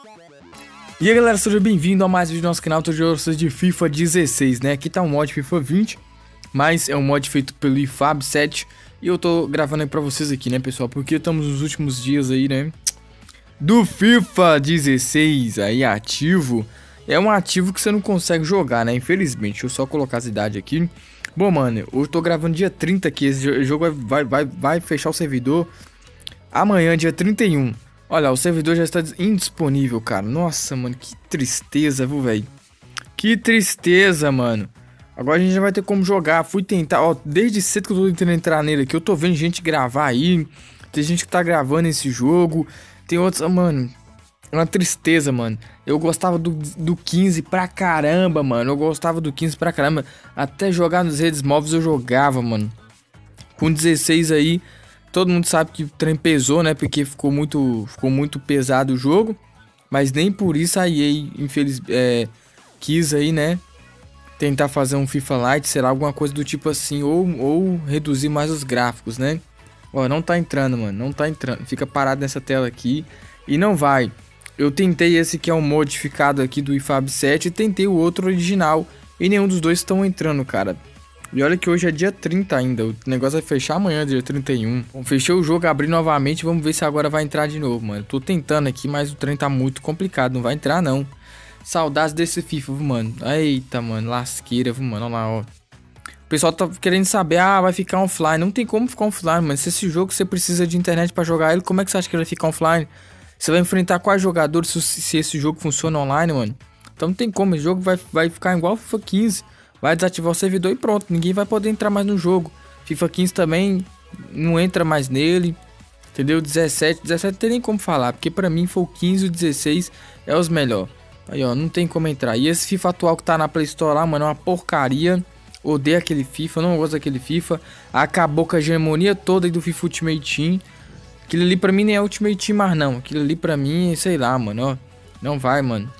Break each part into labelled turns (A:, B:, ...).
A: E aí galera, seja bem-vindo a mais um vídeo do nosso canal. Tô jogando de FIFA 16, né? Aqui tá um mod FIFA 20, mas é um mod feito pelo IFAB7. E eu tô gravando aí pra vocês aqui, né, pessoal? Porque estamos nos últimos dias aí, né, do FIFA 16 aí ativo. É um ativo que você não consegue jogar, né, infelizmente. Deixa eu só colocar as idades aqui. Bom, mano, eu tô gravando dia 30 aqui. Esse jogo vai fechar o servidor amanhã, dia 31. Olha, o servidor já está indisponível, cara. Nossa, mano, que tristeza, viu, velho? Que tristeza, mano. Agora a gente já vai ter como jogar. Fui tentar, ó, desde cedo que eu tô tentando entrar nele aqui. Eu tô vendo gente gravar aí. Tem gente que tá gravando esse jogo. Tem outros, mano. É uma tristeza, mano. Eu gostava do 15 pra caramba, mano. Eu gostava do 15 pra caramba. Até jogar nas redes móveis eu jogava, mano. Com 16 aí... Todo mundo sabe que o trem pesou, né? Porque ficou muito pesado o jogo. Mas nem por isso a EA quis aí, né? Tentar fazer um FIFA Lite, será alguma coisa do tipo assim. Ou reduzir mais os gráficos, né? Ó, não tá entrando, mano. Não tá entrando. Fica parado nessa tela aqui. E não vai. Eu tentei esse que é um modificado aqui do IFAB7. E tentei o outro original. E nenhum dos dois estão entrando, cara. E olha que hoje é dia 30 ainda, o negócio vai fechar amanhã, dia 31. Bom, fechei o jogo, abri novamente, vamos ver se agora vai entrar de novo, mano. Tô tentando aqui, mas o trem tá muito complicado, não vai entrar não. Saudades desse FIFA, viu, mano. Eita, mano, lasqueira, viu, mano, olha lá, ó. O pessoal tá querendo saber, vai ficar offline. Não tem como ficar offline, mano. Se esse jogo você precisa de internet pra jogar ele, como é que você acha que ele vai ficar offline? Você vai enfrentar quais jogadores se esse jogo funciona online, mano? Então não tem como, esse jogo vai ficar igual o FIFA 15. Vai desativar o servidor e pronto, ninguém vai poder entrar mais no jogo. FIFA 15 também não entra mais nele, entendeu? 17 não tem nem como falar, porque pra mim foi o 15 e o 16 é os melhores. Aí ó, não tem como entrar. E esse FIFA atual que tá na Play Store lá, mano, é uma porcaria. Odeio aquele FIFA, não gosto daquele FIFA. Acabou com a hegemonia toda aí do FIFA Ultimate Team. Aquilo ali pra mim nem é Ultimate Team mais não. Aquilo ali pra mim, sei lá, mano, ó. Não vai, mano.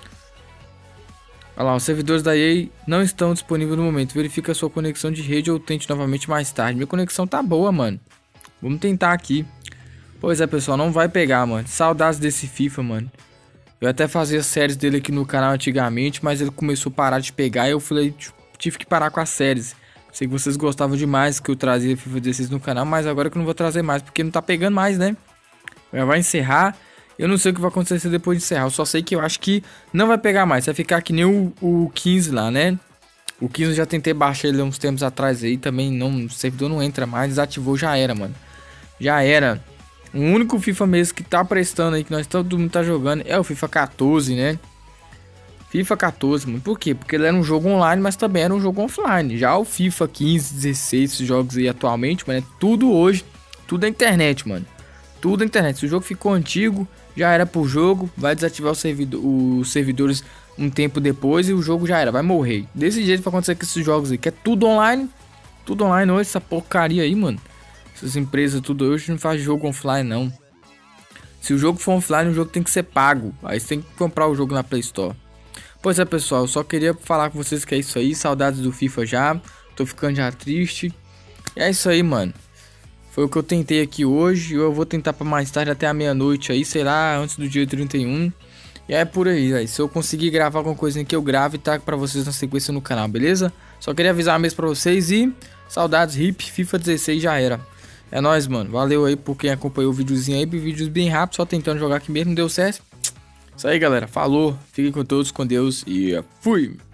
A: Olha lá, os servidores da EA não estão disponíveis no momento. Verifique a sua conexão de rede ou tente novamente mais tarde. Minha conexão tá boa, mano. Vamos tentar aqui. Pois é, pessoal, não vai pegar, mano. Saudades desse FIFA, mano. Eu até fazia séries dele aqui no canal antigamente, mas ele começou a parar de pegar e eu falei, tive que parar com as séries. Sei que vocês gostavam demais que eu trazia FIFA 16 no canal, mas agora que eu não vou trazer mais, porque não tá pegando mais, né? Já vai encerrar. Eu não sei o que vai acontecer depois de encerrar. Eu só sei que eu acho que não vai pegar mais. Vai ficar que nem o 15 lá, né? O 15 eu já tentei baixar ele uns tempos atrás aí. Também não, o servidor não entra mais. Desativou, já era, mano. Já era. O único FIFA mesmo que tá prestando aí, que nós todo mundo tá jogando, é o FIFA 14, né? FIFA 14, mano. Por quê? Porque ele era um jogo online, mas também era um jogo offline. Já o FIFA 15, 16, esses jogos aí atualmente, mano, é tudo hoje. Tudo é internet, mano. Tudo é internet. Se o jogo ficou antigo, já era pro jogo, vai desativar os servidores um tempo depois e o jogo já era, vai morrer. Desse jeito vai acontecer com esses jogos aí, que é tudo online hoje, essa porcaria aí, mano. Essas empresas tudo hoje não faz jogo offline não. Se o jogo for offline, o jogo tem que ser pago. Aí você tem que comprar o jogo na Play Store. Pois é, pessoal, eu só queria falar com vocês que é isso aí, saudades do FIFA já, tô ficando já triste. E é isso aí, mano. Foi o que eu tentei aqui hoje. Eu vou tentar para mais tarde, até a meia-noite aí, sei lá, antes do dia 31. E é por aí, véio. Se eu conseguir gravar alguma coisa que eu grave, tá para vocês na sequência no canal, beleza? Só queria avisar mesmo para vocês e saudades, hip, FIFA 16 já era. É nóis, mano. Valeu aí por quem acompanhou o videozinho aí, vídeos bem rápidos, só tentando jogar aqui mesmo, deu certo. Isso aí, galera. Falou, fiquem com todos, com Deus e fui!